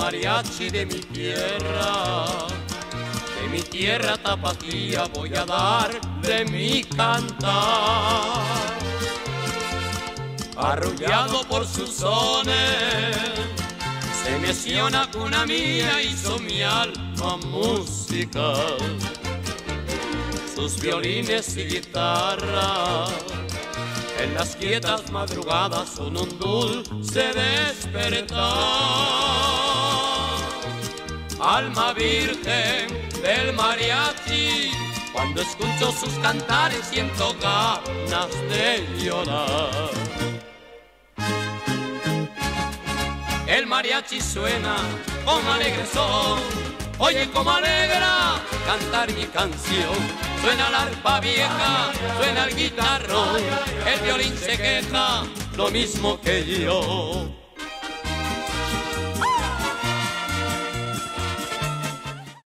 mariachi de mi tierra tapatía voy a dar de mi cantar. Arrullado por sus sones, se menciona cuna mía, hizo mi alma música. Sus violines y guitarras en las quietas madrugadas son un dulce despertar. Alma virgen del mariachi, cuando escucho sus cantares siento ganas de llorar. El mariachi suena con alegre son, oye como alegra cantar mi canción. Suena la arpa vieja, suena el guitarrón, el violín se queja, lo mismo que yo.